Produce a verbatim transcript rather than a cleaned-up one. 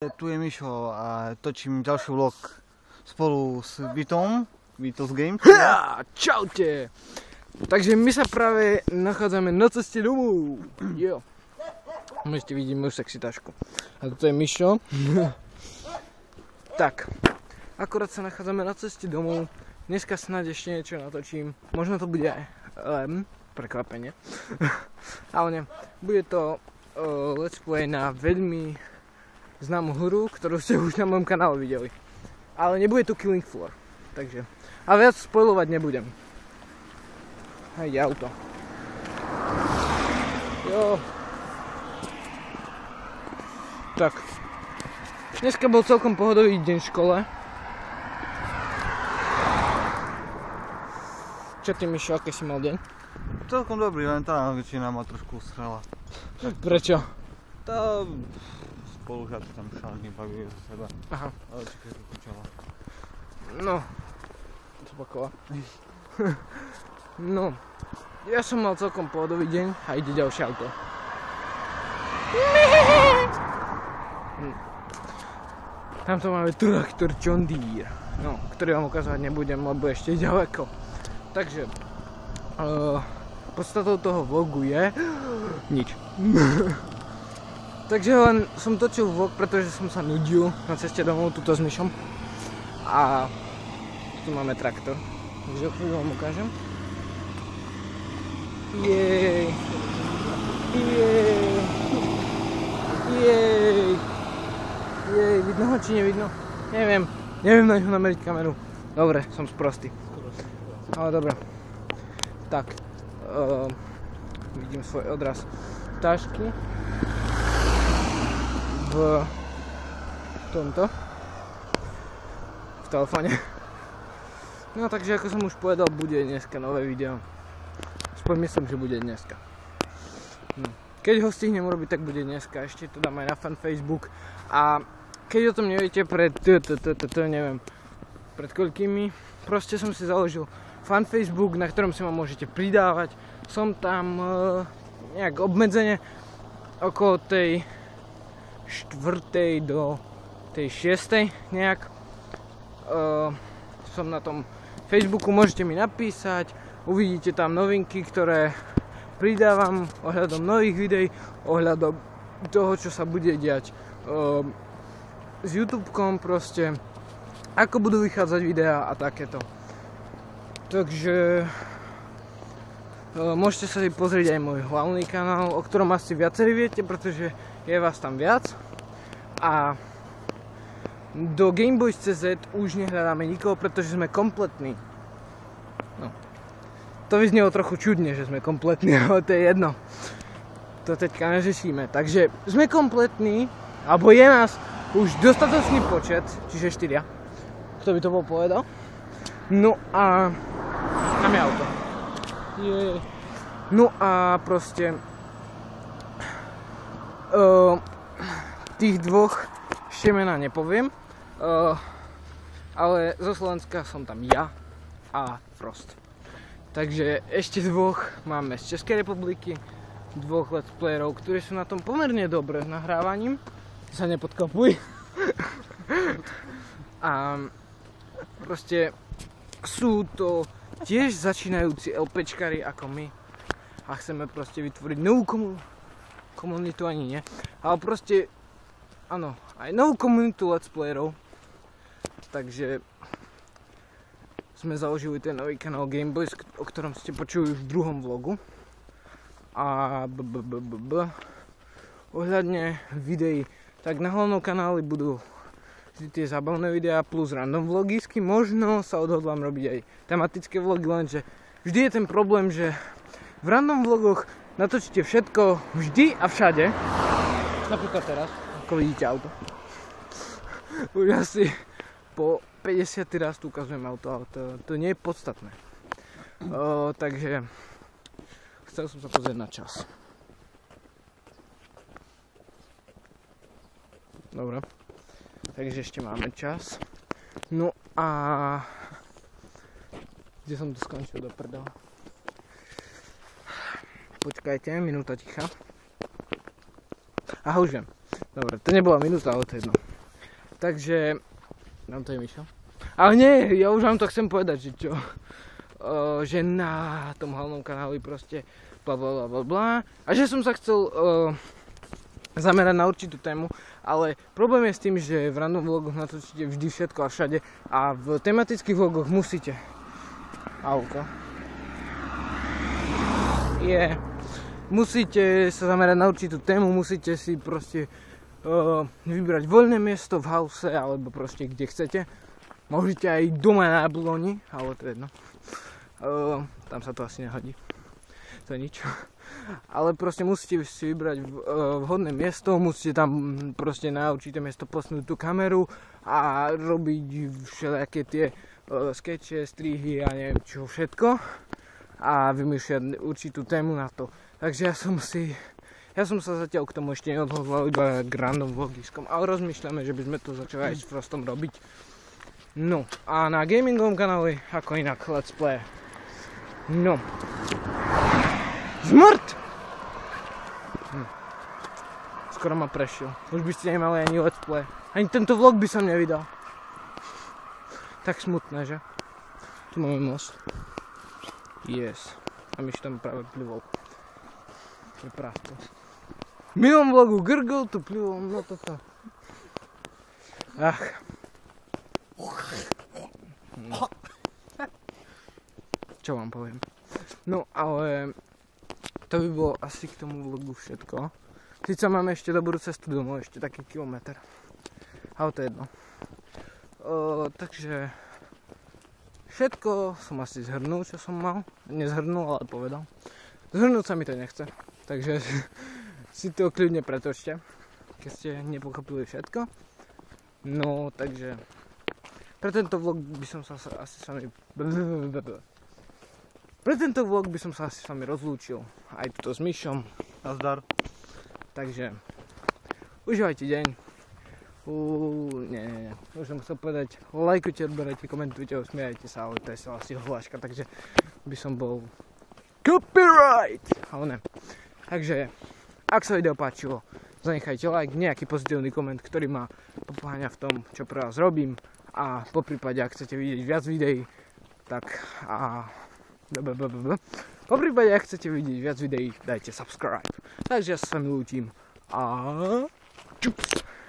Tu je Mišo a točím ďalší vlog spolu s Vitom, Vitos Games. Ja, čaute! Takže my sa práve nachádzame na ceste domov. Jo. Môžete vidieť moju sexy tašku. A toto je Mišo. Tak, akorát sa nachádzame na ceste domov. Dneska snáď ešte niečo natočím. Možno to bude aj um, prekvapenie. Ale nie. Bude to uh, let's play na veľmi známú hru, ktorú ste už na mojom kanále videli. Ale nebude tu Killing Floor. Takže. A viac spoilovať nebudem. Hej, auto. Jo. Tak. Dneska bol celkom pohodový deň v škole. Čo ty, Mišo, aký si mal deň? Celkom dobrý, len tá väčšina ma trošku usrela. Prečo? Tá spolužiaci tam šálne bavujú za seba. Aha. Ale čakaj, to počala. No. Zopaková. No. Ja som mal celkom pohodový deň a ide ďalšie auto. Hm. Tamto máme traktor John Deere. No, ktorý vám ukazovať nebudem, lebo ešte ďaleko. Takže uh, podstatou toho vlogu je nič. Takže len som točil vlog, pretože som sa nudil na ceste domov tuto s Mišom. A tu máme traktor. Takže o chvíľu vám ukážem. Jej. Jej. Jej. Jej, vidno ho či nevidno? Neviem. Neviem na ňu nameriť kameru. Dobre, som sprostý. Ale dobre. Tak. Uh, vidím svoj odraz tašky. V tomto. V telefóne. No takže ako som už povedal, bude dneska nové video. Aspoň myslím, že bude dneska. No. Keď ho stihnem urobiť, tak bude dneska. Ešte to dám aj na fan Facebook. A keď o tom neviete pred neviem pred koľkými, proste som si založil fan Facebook, na ktorom si ma môžete pridávať. Som tam nejak obmedzene okolo tej štvrtej do tej šiestej nejak. Uh, som na tom Facebooku, môžete mi napísať, uvidíte tam novinky, ktoré pridávam ohľadom nových videí, ohľadom toho, čo sa bude diať uh, s YouTubekom, proste ako budú vychádzať videá a takéto. Takže uh, môžete sa si pozrieť aj môj hlavný kanál, o ktorom asi viacerí viete, pretože je vás tam viac. A do Gameboys bodka cé zet už nehľadáme nikoho, pretože sme kompletní. No. To vyznelo trochu čudne, že sme kompletní, ale to je jedno. To teďka neřešíme. Takže sme kompletní, alebo je nás už dostatočný počet, čiže štyria. Kto by to bol povedal? No a máme auto. Je. No a proste uh, tých dvoch ešte mená nepoviem, uh, ale zo Slovenska som tam ja a Frost. Takže ešte dvoch máme z Českej republiky, dvoch let's playerov, ktorí sú na tom pomerne dobre s nahrávaním. Sa nepodkapuj. A proste sú to tiež začínajúci LPčkari ako my a chceme proste vytvoriť novú komu- komunitu, ani nie, ale proste áno, aj novú komunitu let's playerov. Takže sme založili ten nový kanál Gameboys, o ktorom ste počuli v druhom vlogu. A b, b, b, b, b. ohľadne videí, tak na hlavnom kanáli budú vždy tie zábavné videá plus random vlogisky. Možno sa odhodlám robiť aj tematické vlogy, lenže vždy je ten problém, že v random vlogoch natočíte všetko vždy a všade. Napríklad teraz, ako vidíte auto. Už asi po päťdesiaty raz tu ukazujem auto, ale to, to nie je podstatné. O, takže chcel som sa pozrieť na čas. Dobre. Takže ešte máme čas. No a kde som to skončil do prdela? Počkajte, minúta ticha. Aha, už viem. Dobre, to nebola minúta, ale to je jedno. Takže, nám to je Mišo. Ale nie, ja už vám to chcem povedať, že čo. Uh, že na tom hlavnom kanáli proste bla bla bla bla bla. A že som sa chcel uh, zamerať na určitú tému, ale problém je s tým, že v random vlogoch natočíte vždy všetko a všade a v tematických vlogoch musíte. Auto. Je. Musíte sa zamerať na určitú tému, musíte si proste uh, vybrať voľné miesto v house alebo proste kde chcete. Môžete aj doma na bloni, ale to je jedno. Uh, tam sa to asi nehodí. To je nič. Ale proste musíte si vybrať uh, vhodné miesto, musíte tam proste na určité miesto posnúť tú kameru a robiť všelijaké tie uh, skeče, strihy a neviem čo všetko. A vymýšľať určitú tému na to. Takže ja som si... Ja som sa zatiaľ k tomu ešte neodhodlal, iba k random vlogiskom. Ale rozmýšľame, že by sme to začali aj s Frostom robiť. No, a na gamingovom kanáli, ako inak, let's play. No. Zmrt! Hm. Skoro ma prešiel. Už by ste nemali ani let's play. Ani tento vlog by som nevydal. Tak smutné, že? Tu máme most. Yes. A myš tam práve plivol. Je prásto. V minulom vlogu grgol, tu plivol, no toto. Ach. Hm. Čo vám poviem? No ale to by bolo asi k tomu vlogu všetko. Sice máme ešte dobrú cestu domov, ešte taký kilometr. Ale to je jedno. O, takže všetko som asi zhrnul, čo som mal. Nezhrnul, ale povedal. Zhrnúť sa mi to nechce. Takže si to kľudne pretočte, keď ste nepochopili všetko. No, takže pre tento vlog by som sa asi s vami... Pre tento vlog by som sa asi s vami rozlúčil. Aj tuto s Mišom. Nazdar. Takže užívajte deň. Uuu, nie, nie, nie. Už som chcel povedať, lajkujte, odberajte, komentujte, usmiejajte sa, ale to je sa asi hláška, takže by som bol copyright! Ale ne. Takže, ak sa video páčilo, zanechajte like, nejaký pozitívny koment, ktorý ma popoháňa v tom, čo pre vás robím. A po prípade, ak chcete vidieť viac videí, tak a... Po prípade, ak chcete vidieť viac videí, dajte subscribe. Takže ja sa s vami lúčim a... čups!